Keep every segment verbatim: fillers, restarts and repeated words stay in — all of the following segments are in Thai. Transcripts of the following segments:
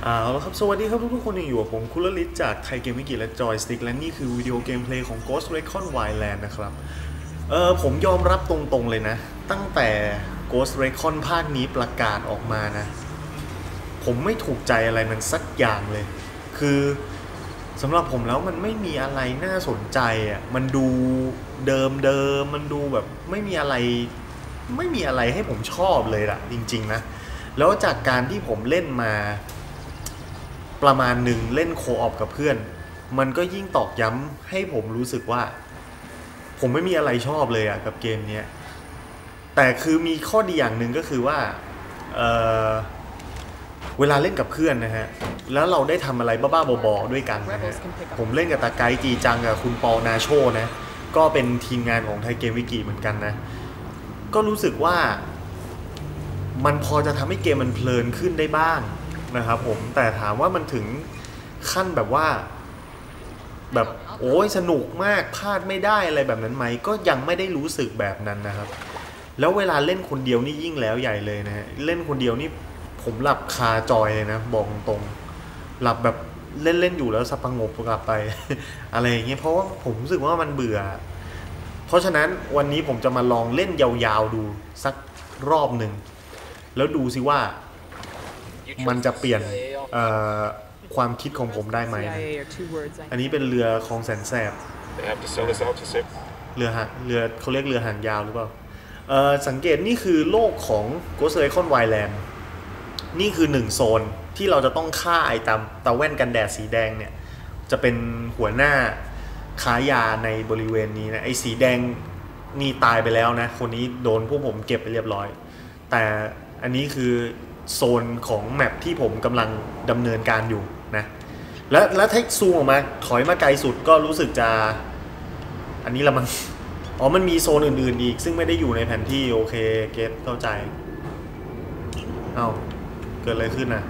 อ่าแล้วครับสวัสดีครับทุกๆคนยังอยู่กับผมคุลลิศจากไทยเกมวิกิและจอยสติ๊กและนี่คือวิดีโอเกมเพลย์ของ Ghost Recon Wildland นะครับเออผมยอมรับตรงๆเลยนะตั้งแต่ Ghost Recon ภาคนี้ประกาศออกมานะผมไม่ถูกใจอะไรมันสักอย่างเลยคือสำหรับผมแล้วมันไม่มีอะไรน่าสนใจอ่ะมันดูเดิมเดิมมันดูแบบไม่มีอะไรไม่มีอะไรให้ผมชอบเลยล่ะจริงๆนะแล้วจากการที่ผมเล่นมาประมาณหนึ่งเล่นโคออปกับเพื่อนมันก็ยิ่งตอกย้ำให้ผมรู้สึกว่าผมไม่มีอะไรชอบเลยอะกับเกมนี้แต่คือมีข้อดีอย่างหนึ่งก็คือว่า เออเวลาเล่นกับเพื่อนนะฮะแล้วเราได้ทำอะไรบ้าๆบอๆด้วยกันนะฮะผมเล่นกับตาไกจีจังกับคุณปอนาโชนะก็เป็นทีมงานของไทยเกมวิกิเหมือนกันนะก็รู้สึกว่ามันพอจะทำให้เกมมันเพลินขึ้นได้บ้างนะครับผมแต่ถามว่ามันถึงขั้นแบบว่าแบบโอ้ยสนุกมากพลาดไม่ได้อะไรแบบนั้นไหมก็ยังไม่ได้รู้สึกแบบนั้นนะครับแล้วเวลาเล่นคนเดียวนี่ยิ่งแล้วใหญ่เลยนะฮะเล่นคนเดียวนี่ผมหลับคาจอยเลยนะบอกตรงหลับแบบเล่นเล่นอยู่แล้วสับประงกกลับไปอะไรอย่างเงี้ยเพราะว่าผมรู้สึกว่ามันเบื่อเพราะฉะนั้นวันนี้ผมจะมาลองเล่นยาวๆดูสักรอบหนึ่งแล้วดูสิว่ามันจะเปลี่ยนความคิดของผมได้ไหมอันนี้เป็นเรือคลองแสนแสบเรือหางเรือเขาเรียกเรือหางยาวหรือเปล่าสังเกตนี่คือโลกของ Ghost Recon Wildland นี่คือหนึ่งโซนที่เราจะต้องฆ่าไอ้ตาตาแว่นกันแดดสีแดงเนี่ยจะเป็นหัวหน้าค้ายาในบริเวณนี้นะไอ้สีแดงนี่ตายไปแล้วนะคนนี้โดนพวกผมเก็บไปเรียบร้อยแต่อันนี้คือโซนของแมปที่ผมกำลังดำเนินการอยู่นะแล้วแล้วถ้าซูมออกมาถอยมาไกลสุดก็รู้สึกจะอันนี้ละมันอ๋อมันมีโซนอื่นๆอีกซึ่งไม่ได้อยู่ในแผนที่โอเคเก็ตเข้าใจเอาเกิดอะไรขึ้นนะ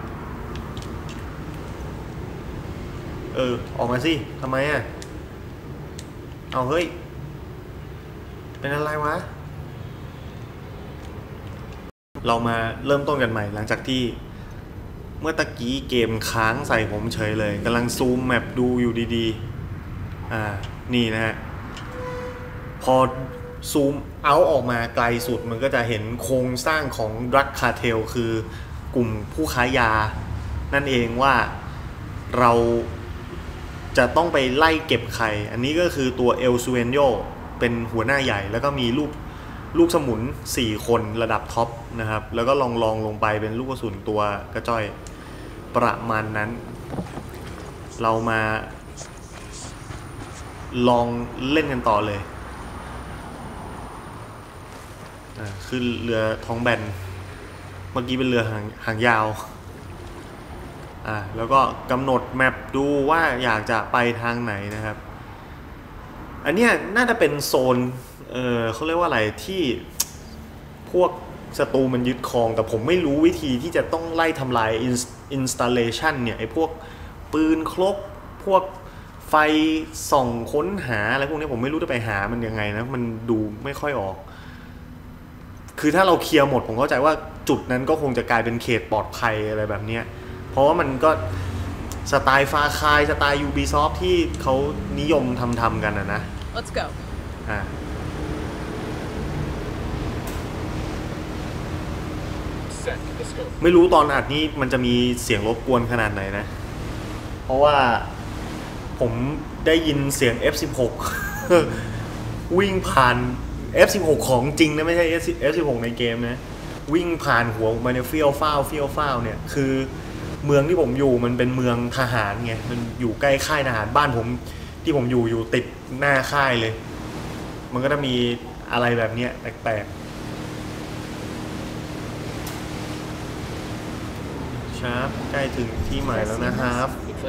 เออออกมาสิทำไมอ่ะเอาเฮ้ยเป็นอะไรวะเรามาเริ่มต้นกันใหม่หลังจากที่เมื่อตะกี้เกมค้างใส่ผมเฉยเลยกำลังซูมแมปดูอยู่ดีๆอ่านี่นะฮะพอซูมเอาออกมาไกลสุดมันก็จะเห็นโครงสร้างของดรักคาเทลคือกลุ่มผู้ค้ายานั่นเองว่าเราจะต้องไปไล่เก็บใครอันนี้ก็คือตัวเอลซูเอนโยเป็นหัวหน้าใหญ่แล้วก็มีลูกลูกสมุนสี่คนระดับท็อปนะครับแล้วก็ลองลองลงไปเป็นลูกกระสุนตัวกระจ้อยประมาณนั้นเรามาลองเล่นกันต่อเลยขึ้นเรือท้องแบนเมื่อกี้เป็นเรือหางหางยาวอ่าแล้วก็กำหนดแมปดูว่าอยากจะไปทางไหนนะครับอันนี้น่าจะเป็นโซนเออเขาเรียกว่าอะไรที่พวกศัตรูมันยึดครองแต่ผมไม่รู้วิธีที่จะต้องไล่ทำลาย installation เนี่ยไอ้พวกปืนครบพวกไฟส่องค้นหาอะไรพวกนี้ผมไม่รู้จะไปหามันยังไงนะมันดูไม่ค่อยออกคือถ้าเราเคลียร์หมดผมเข้าใจว่าจุดนั้นก็คงจะกลายเป็นเขตปลอดภัยอะไรแบบนี้เพราะว่ามันก็สไตล์ฟาคายสไตล์ Ubisoft ที่เขานิยมทำทำกันนะนะ Let's go อ่าไม่รู้ตอนอัดนี้มันจะมีเสียงรบกวนขนาดไหนนะเพราะว่าผมได้ยินเสียง เอฟ สิบหก วิ่งผ่าน เอฟ สิบหก ของจริงนะไม่ใช่ เอฟ สิบหก ในเกมนะวิ่งผ่านหัวมาเนี่ยเฟี้ยวฟ้าวเฟี้ยวฟ้าวเนี่ยคือเมืองที่ผมอยู่มันเป็นเมืองทหารไงมันอยู่ใกล้ค่ายทหารบ้านผมที่ผมอยู่อยู่ติดหน้าค่ายเลยมันก็จะมีอะไรแบบเนี้ยแปลกๆครับใกล้ถึงที่หมายแล้วนะครับ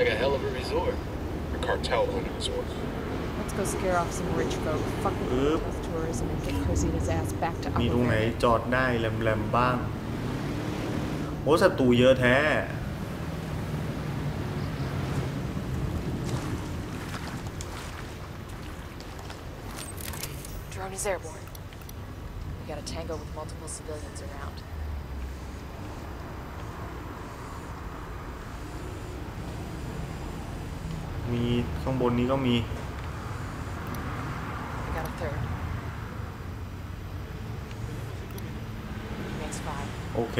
Let's go scare off some rich folk. Fuck with tough tourism and get Cressina's ass back to มีตรงไหนจอดได้แหลมๆบ้างโอ้ศัตรูเยอะแท้ Drone is airborne. We got a tango with multiple civilians around. มีข้างบนนี้ก็มี I got a third. Makes five. โอเค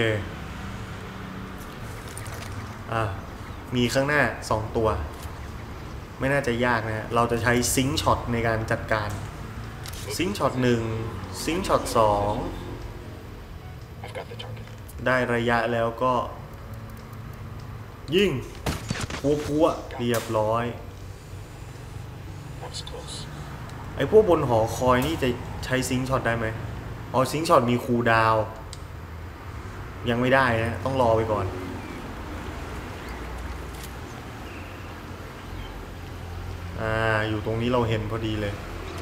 อ่ะมีข้างหน้าสองตัวไม่น่าจะยากนะเราจะใช้ซิงค์ช็อตในการจัดการซิงค์ช็อตหนึ่งซิงค์ช็อตสองได้ระยะแล้วก็ยิงพัวพัวเรียบร้อยไอ้พวกบนหอคอยนี่จะใช้ซิงค์ช็อตได้ไหมอ๋อซิงค์ช็อตมีคูลดาวน์ยังไม่ได้นะต้องรอไปก่อนอ่าอยู่ตรงนี้เราเห็นพอดีเลย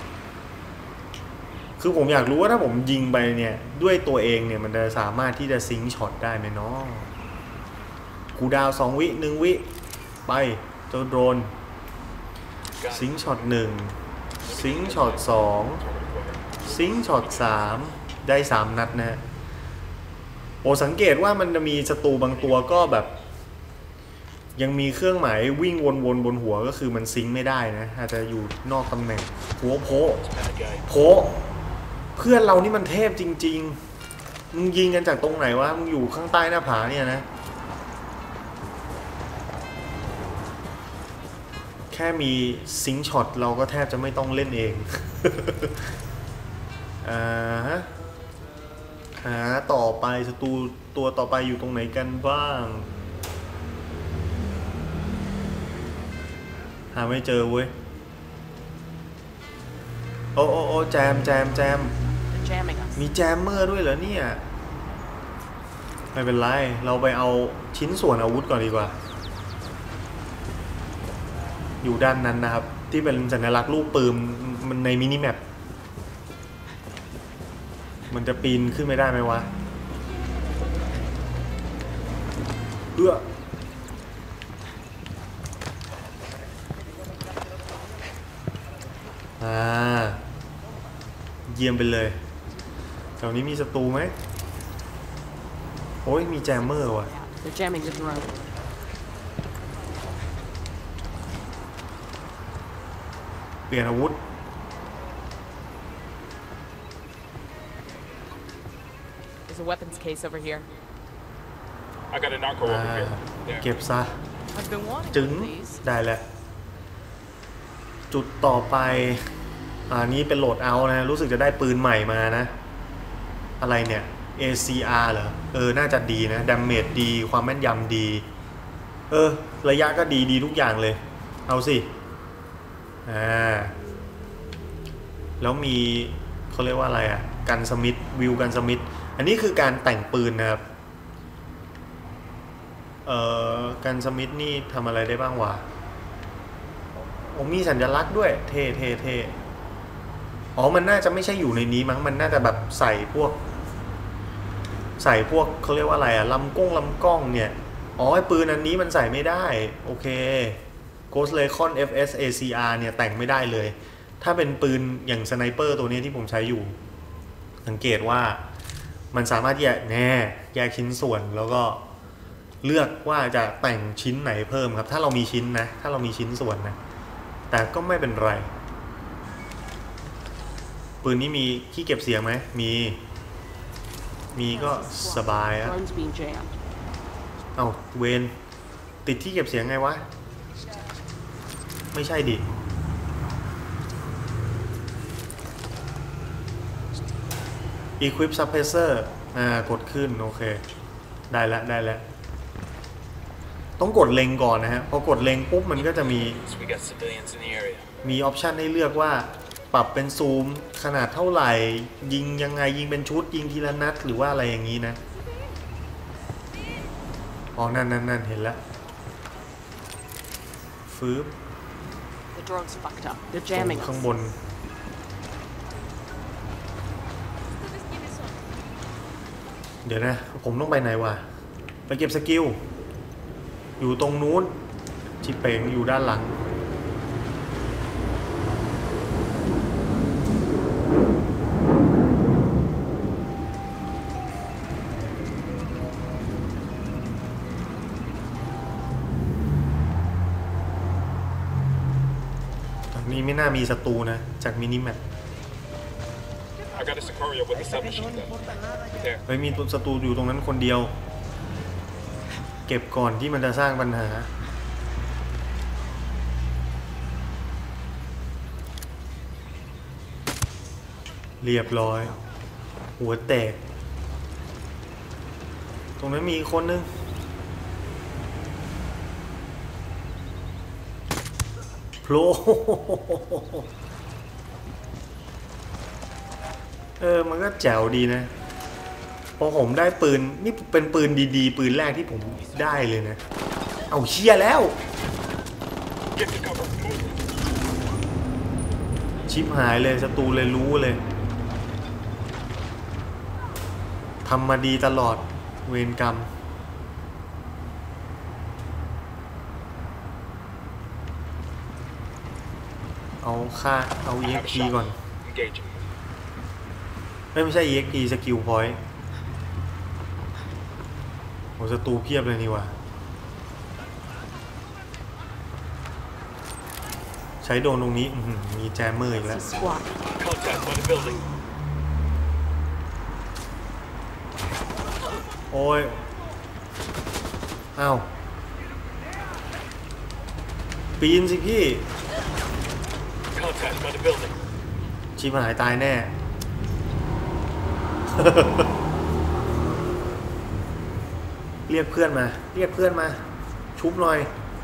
คือผมอยากรู้ว่าถ้าผมยิงไปเนี่ยด้วยตัวเองเนี่ยมันจะสามารถที่จะซิงค์ช็อตได้ไหมเนาะคูลดาวน์สองวิหนึ่งวิไปเจ้าโดรนซิงค์ช็อตหนึ่งซิงค์ช็อตสองซิงค์ช็อตสามได้สามนัดนะโอ้สังเกตว่ามันจะมีศัตรูบางตัวก็แบบยังมีเครื่องหมายวิ่งวนๆบนหัวก็คือมันซิงค์ไม่ได้นะอาจจะอยู่นอกตำแหน่งหัวโผโผเพื่อนเรานี่มันเทพจริงๆมึงยิงกันจากตรงไหนวะมึงอยู่ข้างใต้หน้าผาเนี่ยนะแค่มีซิงค์ช็อตเราก็แทบจะไม่ต้องเล่นเอง อ่าฮะหาต่อไปศัตรูตัวต่อไปอยู่ตรงไหนกันบ้างหาไม่เจอเว้ยโอ้โอ้โอ้แจมแจมแจมมีแจมเมอร์ด้วยเหรอเนี่ยไม่เป็นไรเราไปเอาชิ้นส่วนอาวุธก่อนดีกว่าอยู่ด้านนั้นนะครับที่เป็นสัญลักษณ์ลูกปืนมันในมินิแมปมันจะปีนขึ้นไม่ได้ไหมวะเอื้ออ่าเยี่ยมไปเลยแถวนี้มีศัตรูไหมโอ้ยมีแจมเมอร์ว่ะ They're jamming the drone. เปลี่ยนอาวุธ There's a weapons case over here. I got a narco over here. เก็บซะ I've been wanting จึง one of these. ได้แล้วจุดต่อไปอันนี้เป็นโหลดเอาท์นะรู้สึกจะได้ปืนใหม่มานะอะไรเนี่ย เอ ซี อาร์ เหรอเออน่าจะดีนะดาเมจดีความแม่นยำดีเออระยะก็ดีดีทุกอย่างเลยเอาสิอ่าแล้วมีเขาเรียกว่าอะไรอ่ะกันสมิธวิวกันสมิธอันนี้คือการแต่งปืนนะครับเอ่อกันสมิธนี่ทำอะไรได้บ้างวะผมมีสัญลักษณ์ด้วยเท่เท่เท่อ๋อมันน่าจะไม่ใช่อยู่ในนี้มั้งมันน่าจะแบบใส่พวกใส่พวกเขาเรียกว่าอะไรอะลำก้งลำกล้องเนี่ยอ๋อไอ้ปืนอันนี้มันใส่ไม่ได้โอเค Ghost Recon เอฟ เอส เอ ซี อาร์ เนี่ยแต่งไม่ได้เลยถ้าเป็นปืนอย่างสไนเปอร์ตัวนี้ที่ผมใช้อยู่สังเกตว่ามันสามารถแยกแน่แยกชิ้นส่วนแล้วก็เลือกว่าจะแต่งชิ้นไหนเพิ่มครับถ้าเรามีชิ้นนะถ้าเรามีชิ้นส่วนนะแต่ก็ไม่เป็นไรปืนนี้มีที่เก็บเสียงไหมมีมีก็สบายอะเอ้าเวนติดที่เก็บเสียงไงวะไม่ใช่ดิ Equip Suppressor อ่ากดขึ้นโอเคได้แล้วได้แล้วต้องกดเล็งก่อนนะฮะพอกดเล็งปุ๊บมันก็จะมีมีออปชันให้เลือกว่าปรับเป็นซูมขนาดเท่าไหร่ยิงยังไงยิงเป็นชุดยิงทีละนัดหรือว่าอะไรอย่างนี้นะอ๋อนั่นนั่นนั่นเห็นแล้วฟื้บข้างบนเดี๋ยวนะผมต้องไปไหนวะไปเก็บสกิลอยู่ตรงนู้นชิเป่งอยู่ด้านหลังไม่น่ามีศัตรูนะจากมินิแมป I got a Sicario with a submachine gun. There. เฮ้ยมีตัวศัตรูอยู่ตรงนั้นคนเดียวเก็บก่อนที่มันจะสร้างปัญหาเรียบร้อยหัวแตกตรงนั้นมีคนนึงโผล่เออมันก็แจ๋วดีนะพอผมได้ปืนนี่เป็นปืนดีๆปืนแรกที่ผมได้เลยนะเอาเชี่ยแล้วชิปหายเลยศัตรูเลยรู้เลยทำมาดีตลอดเวรกรรมเอาค่าเอา อี เอ็กซ์ พี ก่อนไม่ไม่ใช่ อี เอ็กซ์ พี สกิลพอยต์โหศัตรูเพียบเลยนี่ว่ะใช้โดนตรงนี้มีแจมเมอร์อีกแล้วโอ้ยอ้าวปีนสิพี่ชิบหายตายแน่ เรียกเพื่อนมาเรียกเพื่อนมาชุบหน่อย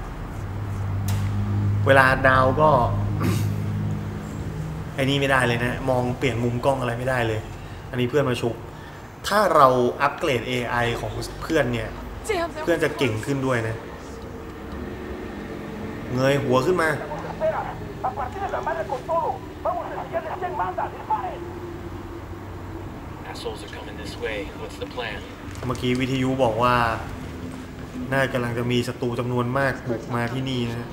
เวลาดาวก็ ไอ้นี่ไม่ได้เลยนะมองเปลี่ยนมุมกล้องอะไรไม่ได้เลยอันนี้เพื่อนมาชุบถ้าเราอัปเกรด เอ ไอ ของเพื่อนเนี่ยเพื่อนจะเก่งขึ้นด้วยนะเงยหัวขึ้นมาเมื่อกี้วิทยุบอกว่าน่ากำลังจะมีศัตรูจำนวนมากบุกมาที่นี่นะ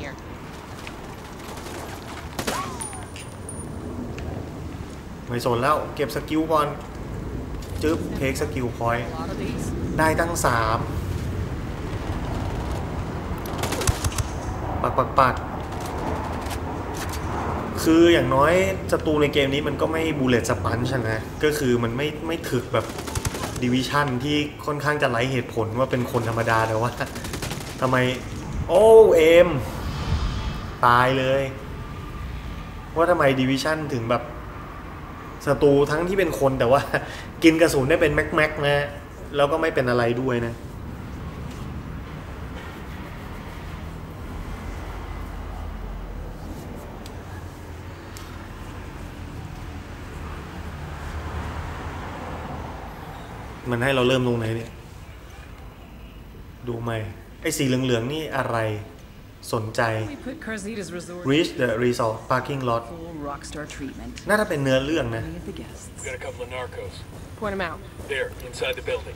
ไม่สนแล้วเก็บสกิลก่อนจึ๊บเทคสกิลพอยต์ได้ตั้งสามปักปักปักคืออย่างน้อยศัตรูในเกมนี้มันก็ไม่บูเลตสปันช์นะก็คือมันไม่ไม่ถึกแบบดิวิชั่นที่ค่อนข้างจะไร้เหตุผลว่าเป็นคนธรรมดาแต่ว่าทำไมโอ้เอมตายเลยว่าทำไมดิวิชั่นถึงแบบศัตรูทั้งที่เป็นคนแต่ว่ากินกระสุนได้เป็นแม็กแม็กนะแล้วก็ไม่เป็นอะไรด้วยนะมันให้เราเริ่มตรงไหนเนี่ยดูไหมไอ้สีเหลืองๆนี่อะไรสนใจ Reach the resort parking lot น่าจะเป็นเนื้อเรื่องนะ Point them out. There, inside the building.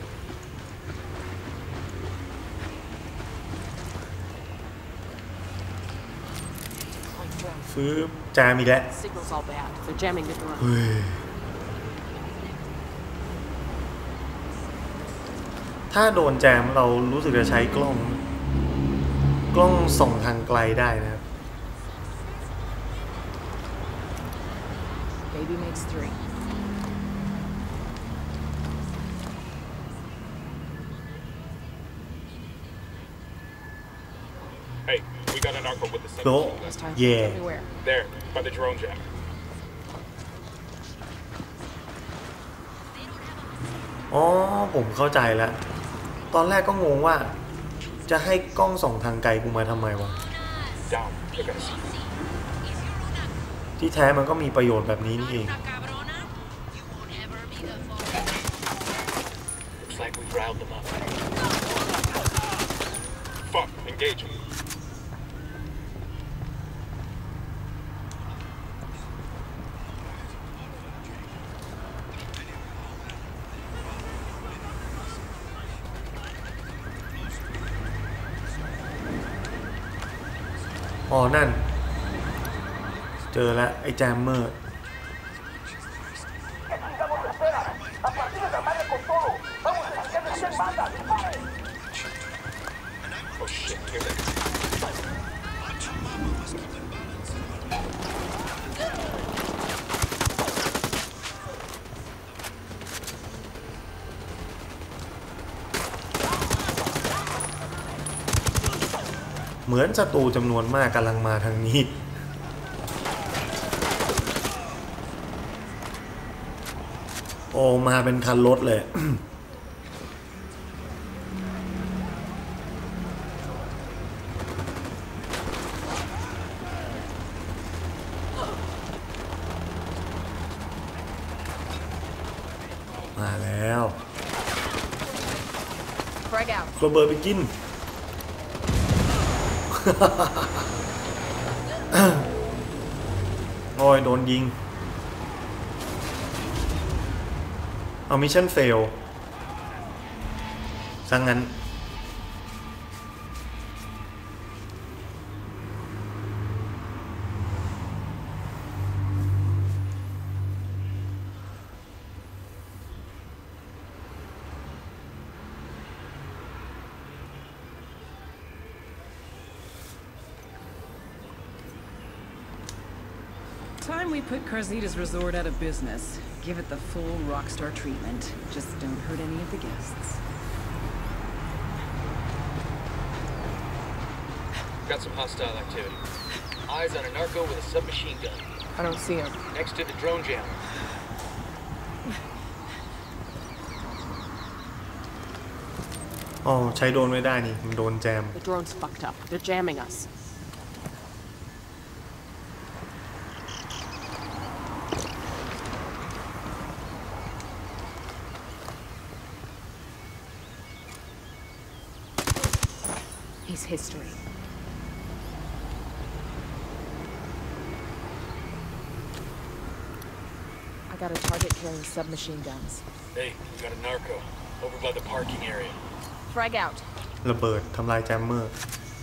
ฟื้นจามีแล้ว Signal's all bad. They're jamming the door. ถ้าโดนแจมเรารู้สึกจะใช้กล้องกล้องส่องทางไกลได้นะครับ Baby makes three. Hey, we got an narco with the No. submachine gun. Yeah. Everywhere. There, by the drone jam. อ๋อผมเข้าใจแล้วตอนแรกก็งงว่าจะให้กล้องส่องทางไกลกูมาทำไมวะ Down. Look at us. ที่แท้มันก็มีประโยชน์แบบนี้นี่เอง Looks like we've riled them up. Fuck, engage them. อ๋อนั่นเจอแล้วไอ้แจมเมอร์ Oh shit, here they เหมือนศัตรูจำนวนมากกำลังมาทางนี้โอ้มาเป็นคันรถเลย มาแล้วระเบิดไปกิน โอ้ยโดนยิงเอามิชชั่นเฟลซะงั้น Time we put Carzita's resort out of business. Give it the full rockstar treatment. Just don't hurt any of the guests. Got some hostile activity. Eyes on a narco with a submachine gun. I don't see him. Next to the drone jammer. อ๋อใช้โดนไม่ได้นี่มันโดนแจม The drone's fucked up. They're jamming us. He's history. I got a target carrying submachine guns. Hey, we got a narco over by the parking area. Frag out. ระเบิดทำลายแจมเมอร์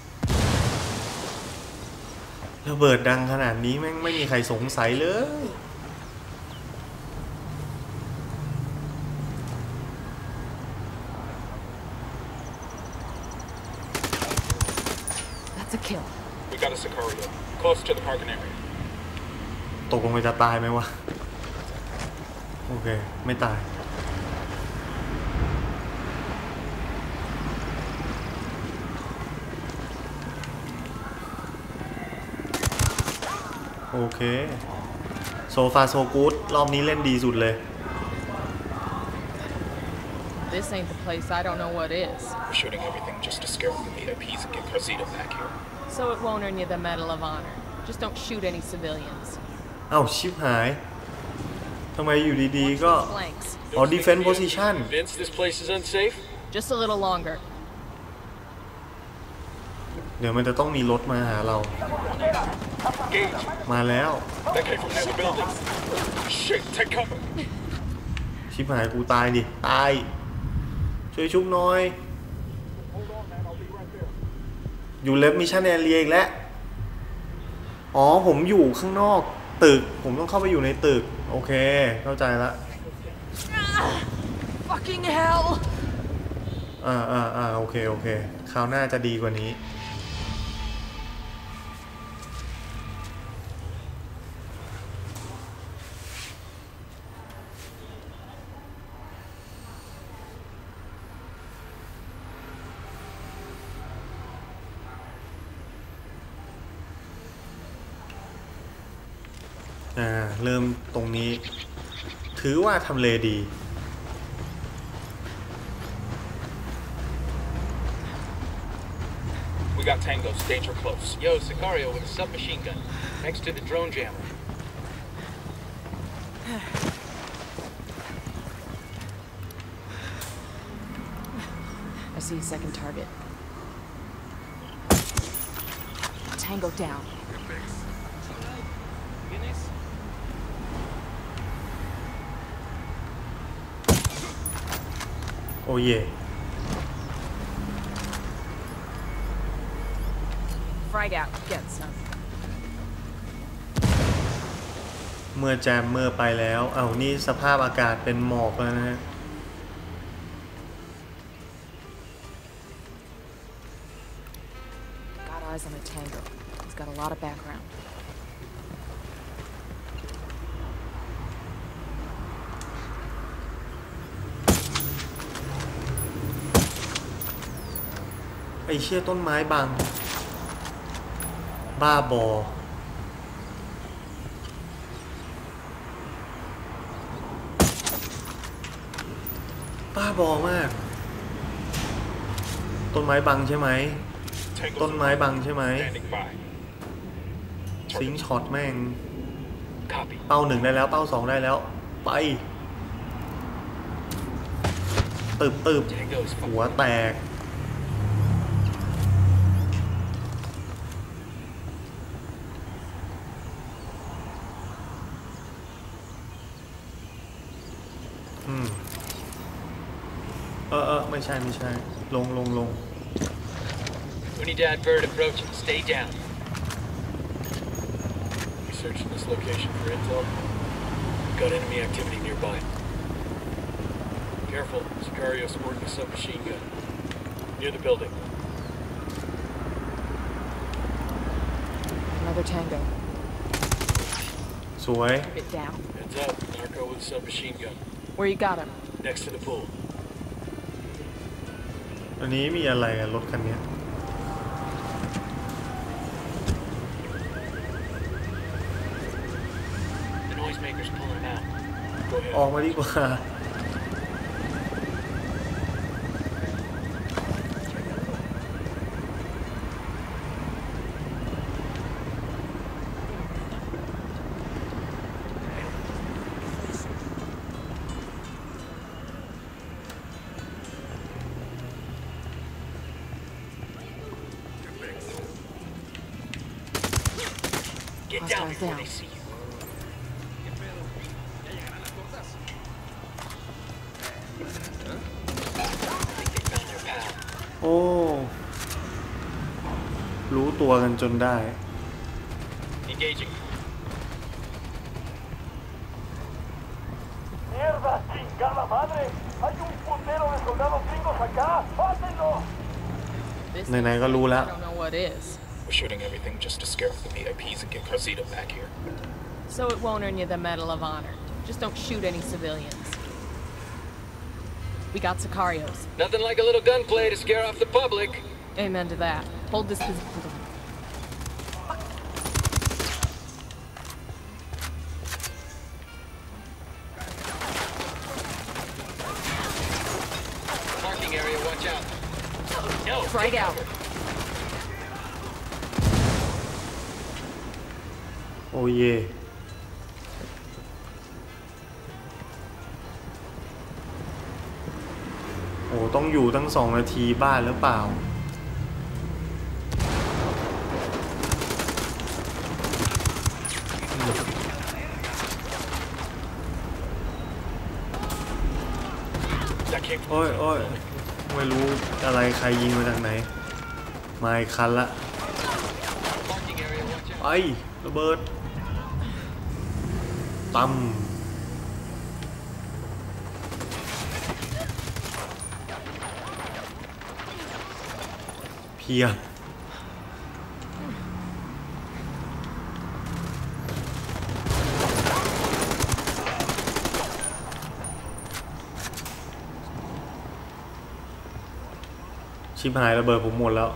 ระเบิดดังขนาดนี้แม่งไม่มีใครสงสัยเลย That's a kill. We got a Sicario close to the parking area. ตกลงไปจะตายไหมวะโอเคไม่ตายโอเคโซฟาโซกู๊ดรอบนี้เล่นดีสุดเลย This ain't the place. I don't know what is. We're shooting everything just to scare the V I Ps and get Carzita back here. So it won't earn you the Medal of Honor. Just don't shoot any civilians. เอ้าชิบหายทำไมอยู่ดีๆก็ Flanks. อ๋อ defense position Convinced this place is unsafe? Just a little longer. เดี๋ยวมันจะต้องมีรถมาหาเรา Gage. มาแล้ว That came from near the building. Shit, take cover. ชิบหายกูตายดิตายช่วยชุบหน่อยอยู่เลฟมิชชั่นแอเรียอีกแล้วอ๋อผมอยู่ข้างนอกตึกผมต้องเข้าไปอยู่ในตึกโอเคเข้าใจละ Fucking hell! อ่าอ่าอ่าโอเคโอเคคราวหน้าจะดีกว่านี้อ่าเริ่มตรงนี้ถือว่าทำเลดี We got tangos, danger close. Yo, Sicario with a submachine gun next to the drone jammer. I see a second target. Tango down. โอ้เย่ Frag out. Get some. เมื่อแจมเมื่อไปแล้วเอ้านี่สภาพอากาศเป็นหมอกแล้วนะฮะ Got eyes on a tango. He's got a lot of background. ไอ้เชี่ยต้นไม้บังบ้าบอบ้าบอมากต้นไม้บังใช่ไหมต้นไม้บังใช่ไหมซิงช็อตแม่งเป้าหนึ่งได้แล้วเป้าสองได้แล้วไปตึบตึบหัวแตกอืมเออเออไม่ใช่ไม่ใช่ลงลงลง Unidad bird approaching. Stay down. Researching this location for intel. Got enemy activity nearby. Careful, Sicario sporting a submachine gun. Near the building. Another tango. สวย Put it down. Heads up, narco with a submachine gun. Where you got him? Next to the pool. อันนี้มีอะไรอะรถคันนี้ The noisemaker's pulling out. Go ออก ahead. มาดีกว่า Get down Hostiles before down. they see you. I think they found their pal. โอ้ รู้ตัวกันจนได้ Engaging. ¡Mierda! ¡Chingada madre! ¡Hay un putero de soldados gringos acá! ¡Pásenlo! This Này, này, có lù lạ. I don't know what is. We're shooting everything just to scare off the V I Ps and get Carzita back here. So it won't earn you the Medal of Honor. Just don't shoot any civilians. We got Sicarios. Nothing like a little gunplay to scare off the public. Amen to that. Hold this position. Marking area, watch out. No, Frag take out. cover. โอ้เย่โอ้ต้องอยู่ตั้งสองนาทีบ้านหรือเปล่า That came from โอ้ยโอ้ยไม่รู้อะไรใครยิงมาจากไหน มาอีกคันละ Marking area, watch out. ไอ้ระเบิดตั้มเพียชิบหายระเบิดผมหมดแล้ว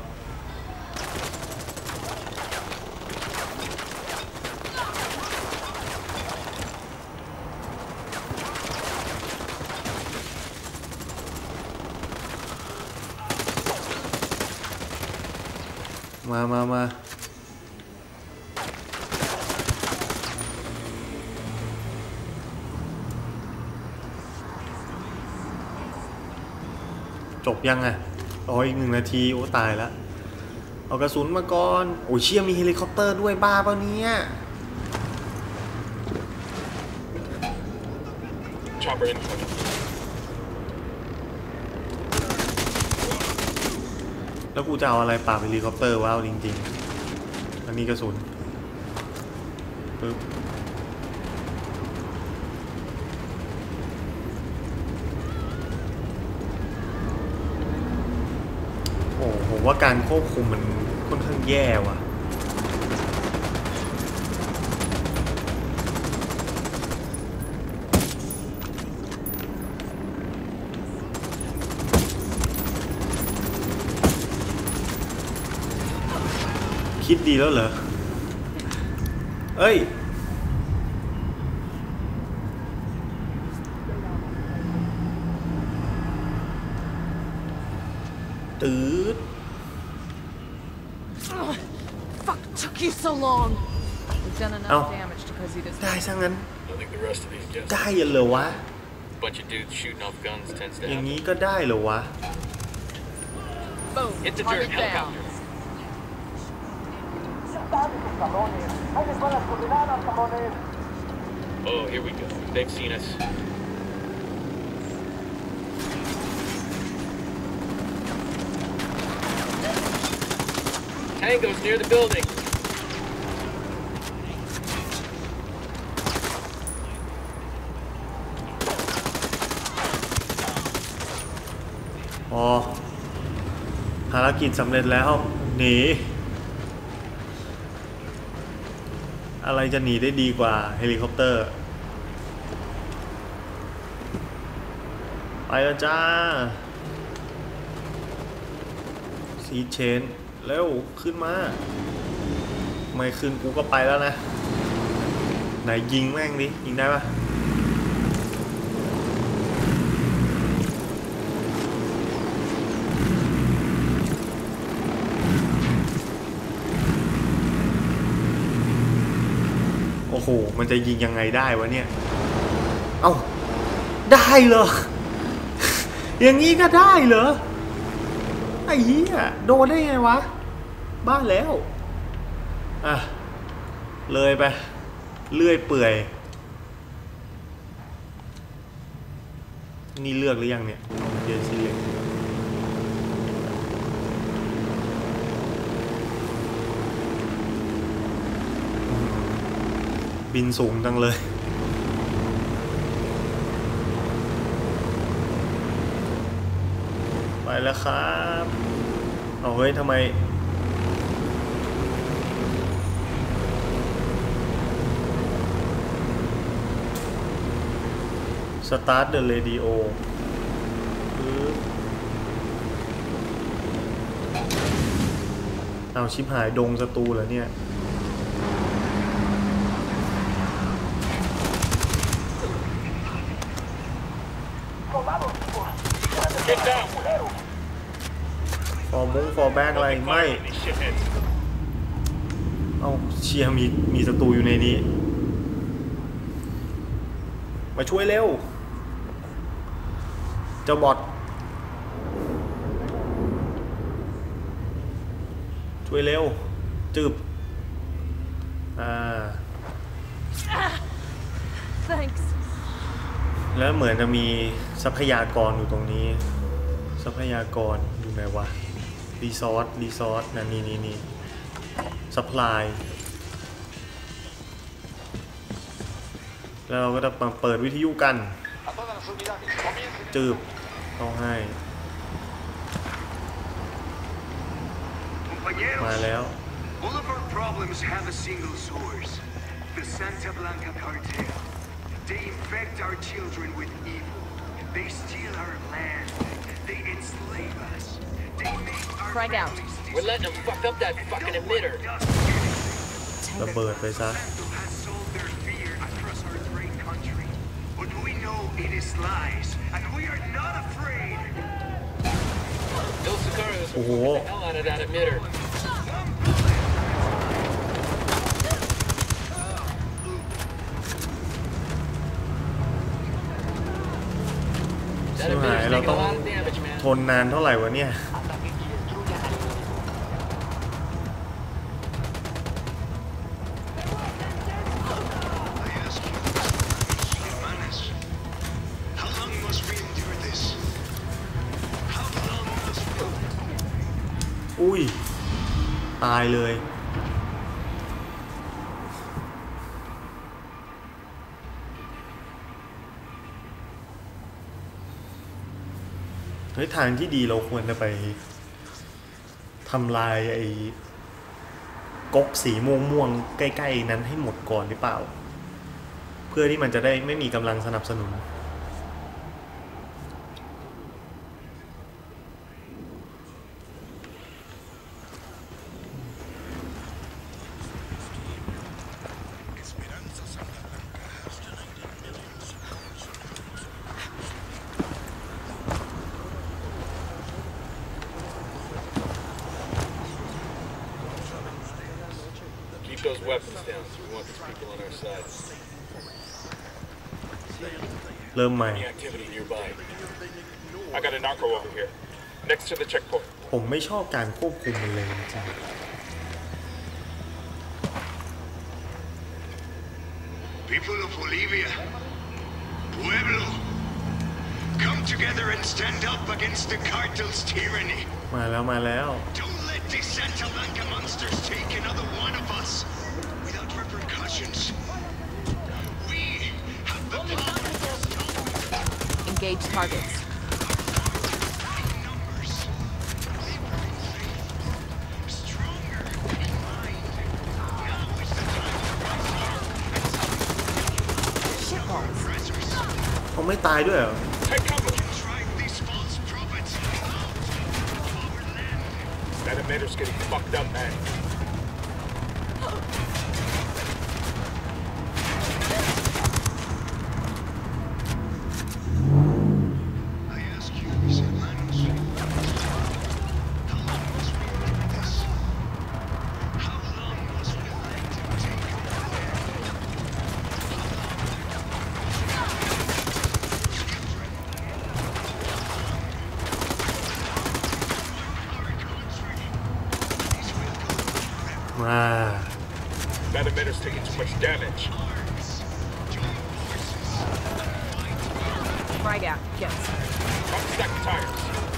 มามามาจบยังอ่ะอ๋ออีกหนึ่งนาทีโอ้ตายแล้วเอากระสุนมาก่อนโอ้เชี่ยมีเฮลิคอปเตอร์ด้วยบ้าเปล่าเนี่ย chopper incoming. แล้วกูจะเอาอะไรปราบเฮลิคอปเตอร์วะเอาจริงๆอันนี้กระสุนปึ๊บโอ้ผมว่าการควบคุมมันค่อนข้างแย่ว่ะคิดดีแล้วเหรอเอ้ยตืด Fuck took you so long. We've done enough Oh. damage to Cressida. ได้ซะงั้น I think the rest of these just ได้ยันเลยวะ a bunch of dudes shooting off guns tends to อย่าง happen. นี้ก็ได้เหรอวะ Boom. Hit the Target dirt, down. helicopter. Ya están esos cabrones. Ahí les van las coordenadas, cabrones. Oh, here we go. They've seen us. Tango's near the building. อ๋อภารกิจสำเร็จแล้วหนีอะไรจะหนีได้ดีกว่าเฮลิคอปเตอร์ไปแล้วจ้าซีเชนเร็วขึ้นมาไม่ขึ้นกูก็ไปแล้วนะไหนยิงแม่งดิยิงได้ปะโอ้โหมันจะยิงยังไงได้วะเนี่ยเอ้าได้เหรอ อย่างนี้ก็ได้เหรอไอ้เหี้ยโดนได้ไงวะบ้าแล้วอ่ะเลยไปเลื่อยเปื่อยนี่เลือกหรือยังเนี่ยเดนซิเล็กบินสูงจังเลยไปแล้วครับเอาเฮ้ยทำไมสตาร์ทเดอะเรดิโอเอาชิบหายดงศัตรูเหรอเนี่ย Get down. ฟอร์มุ้งฟอร์แบ็กอะไรไม่ Fire on these shitheads. เอาเชียร์มีมีศัตรูอยู่ในนี้มาช่วยเร็วเจ้าบอทช่วยเร็วจืบอ่า Thanks. แล้วเหมือนจะมีทรัพยากรอยู่ตรงนี้ทรัพยากรอยู่ไหนวะรีซอสรีซอสนั่นนี่นี่นี่ซัพพลายแล้วเราก็จะมาเปิดวิทยุกันจืบต้องให้มาแล้ว All of our problems have a single source. The Santa Blanca cartel. They infect our children with evil. They steal our land. They enslave us. They make our Frag out. families We're letting them fuck up that fucking emitter. ระเบิดไปซะ Santo has sold their fear across our great country. But we know it is lies, and we are not afraid. Bill Sicarios Oh. will fuck the hell out of that emitter. That ชิบหาย emitter's เรา taking ต้อ a ง lot of damage, man. ทนนานเท่าไหร่วะเนี่ย I ask you, Hermanas, how long must we endure this? How long must we... อุ้ยตายเลยเฮ้ยทางที่ดีเราควรจะไปทำลายไอ้ก๊กสีม่วงม่วงๆใกล้ๆนั้นให้หมดก่อนหรือเปล่า เพื่อที่มันจะได้ไม่มีกำลังสนับสนุน those weapons down. So we want these people on our side. เริ่มใหม่ Any activity nearby? I got a narco over here, next to the checkpoint. ผมไม่ชอบการควบคุมมันเลยจริง People of Bolivia, Pueblo, come together and stand up against the cartel's tyranny. มาแล้วมาแล้ว Don't let these Santa Blanca monsters take another one of us without repercussions. We have the power to stop them. Engage targets. In numbers, deeper in faith, stronger in mind. Now is the time to rise up and Shitballs. oppressors. เขาไม่ตายด้วยเหรอ Take cover. Drive these false prophets out of our land. That emitter's getting fucked up, man. I ask you, mis hermanos, how long must we endure this? How long must we let them take our land? มา That emitter's taking too much damage. Frag out. Yes. Come stack the tires.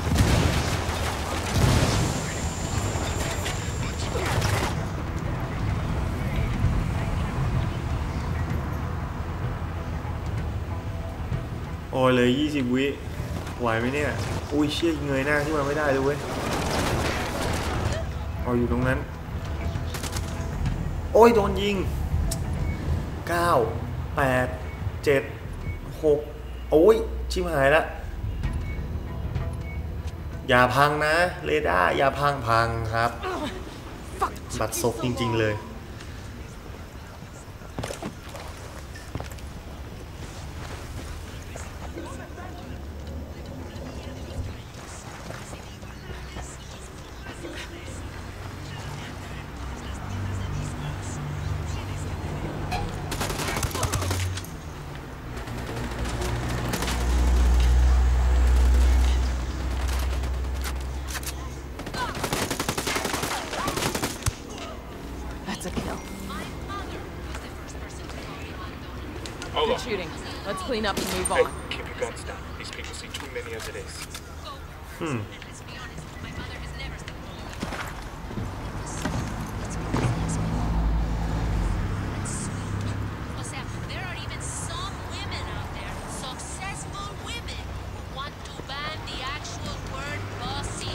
โอ้ยเลยยี่สิบวิไหวไหมเนี่ย อุ้ยเชี่ยเงยหน้าขึ้นมาไม่ได้เลยเว้ยเอาอยู่ตรงนั้น โอ้ยโดนยิงเก้า แปด เจ็ด หกโอ้ยชิบหายละอย่าพังนะเรดาร์อย่าพังพังครับบัดซบจริงๆเลย That's a kill. Hold Good on. shooting. Let's clean up and move Hey, on. keep your guns down. These people see too many as it is. Hmm. There are even some women out there, successful women, who want to ban the actual word bossy.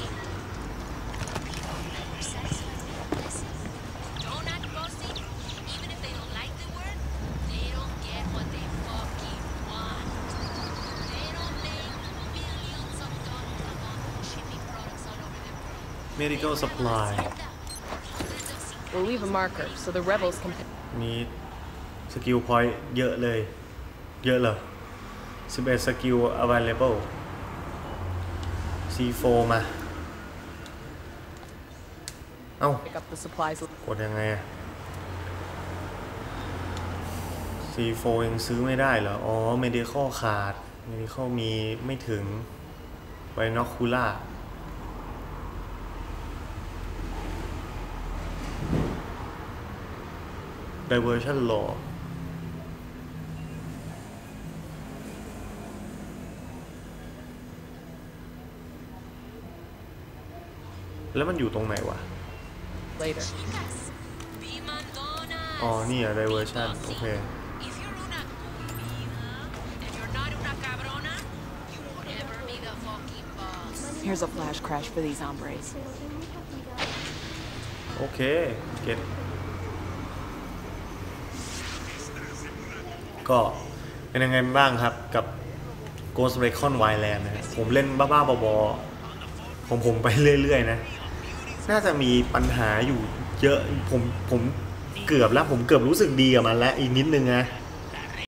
You're satisfied with this? Don't act bossy. Even if they don't like the word, they don't get what they fucking want. They don't make billions of dollars a month shipping products all over the world. medical supply We'll leave a marker so the rebels can. มีสกิลพอยต์เยอะเลย เยอะเหรอสิบเอ็ดสกิล available ซี โฟร์ มา เอ้า Pick up the supplies. กดยังไงอะ ซี โฟร์ ยังซื้อไม่ได้เหรอ อ๋อ medical ขาด medical มีไม่ถึง binocular diversion law แล้วมันอยู่ตรงไหนวะ Later. Be mandonas. อ๋อ นี่อะ diversion โอเค If you're una cubina and you're not una cabrona, you won't ever be the fucking boss. Here's a flash crash for these hombres. โอเค เก็ตก็เป็นยังไงบ้างครับกับ Ghost Recon Wildlands นะผมเล่นบ้าๆบอๆของผมไปเรื่อยๆนะ น่าจะมีปัญหาอยู่เยอะผมผมเกือบแล้วผมเกือบรู้สึกดีกับมันแล้วอีกนิดนึงนะ